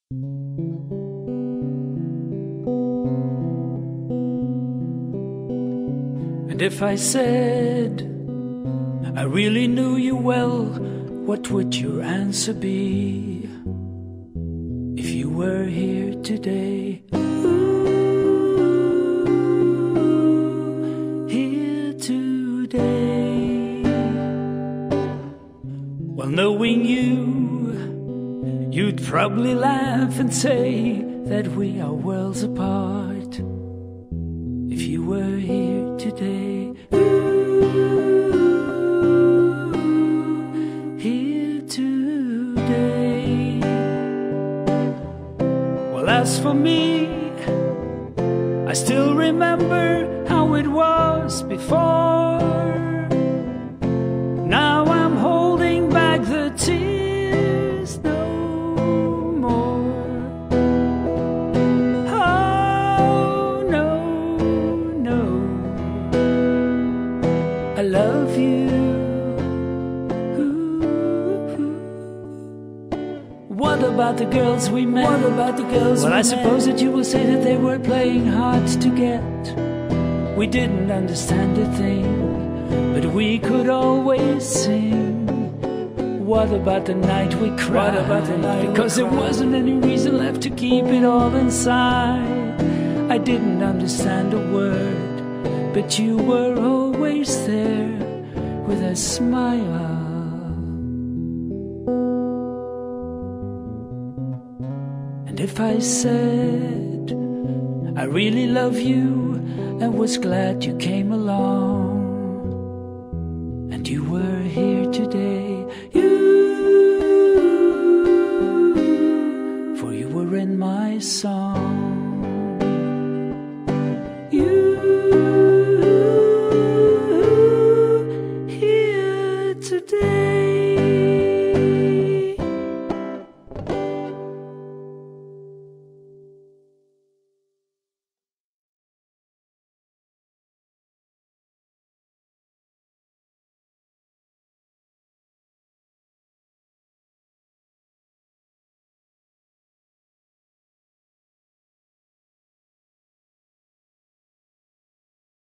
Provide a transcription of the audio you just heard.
And if I said I really knew you well, what would your answer be? If you were here today, ooh, here today. Well, knowing you, you'd probably laugh and say that we are worlds apart. If you were here today, ooh, here today. Well, as for me, I still remember how it was before. Now I'm holding back the tears no more. Oh, no, no, I love you. What about the girls we met? What about the girls we met? Well, I suppose that you will say that they were playing hard to get. We didn't understand a thing, but we could always sing. What about the night we cried? What about the night because there wasn't any reason left to keep it all inside. I didn't understand a word, but you were always there with a smile. And if I said I really love you and was glad you came along, and you were here today,